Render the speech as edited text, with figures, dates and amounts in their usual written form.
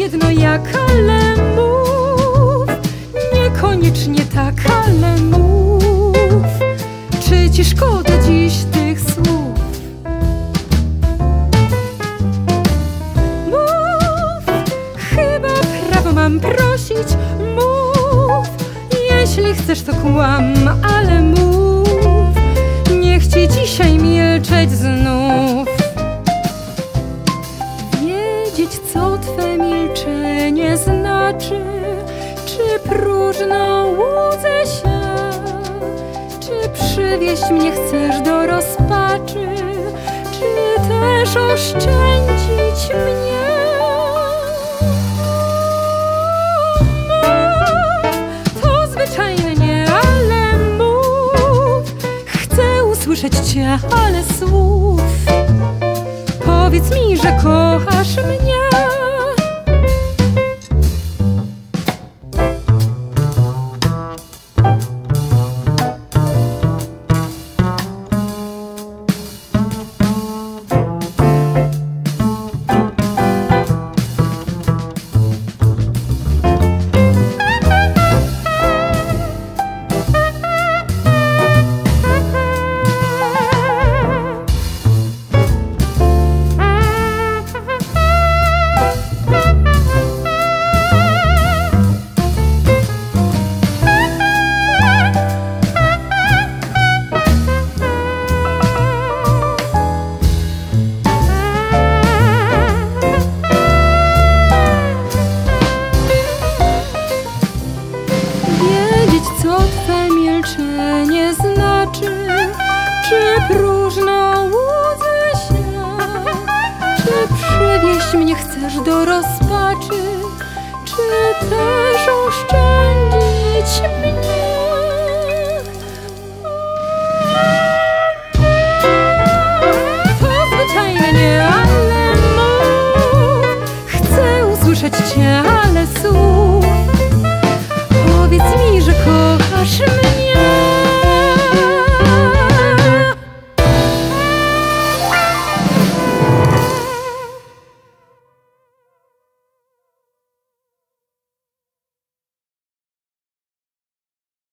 jedno jak, ale mów. Niekoniecznie tak, ale mów. Czy ci szkoda dziś tych słów? Mów, chyba prawo mam prosić. Mów, jeśli chcesz to kłam, ale mów. Nie chcę dzisiaj milczeć znów. Wiedzieć, co twe milczenie znaczy. Czy próżno łudzę się? Czy przywieźć mnie chcesz do rozpaczy? Czy też oszczędzić mnie? To zwyczajne nie, ale mów. Chcę usłyszeć cię, ale słów. Powiedz mi, że kochasz mnie. Co twe milczenie znaczy? Czy próżno łudzę się? Czy przywieźć mnie chcesz do rozpaczy? Czy też oszczędzić mnie? To zwyczajne nie, ale mów. Chcę usłyszeć cię, ale słów. Powiedz mi, że kochasz mnie.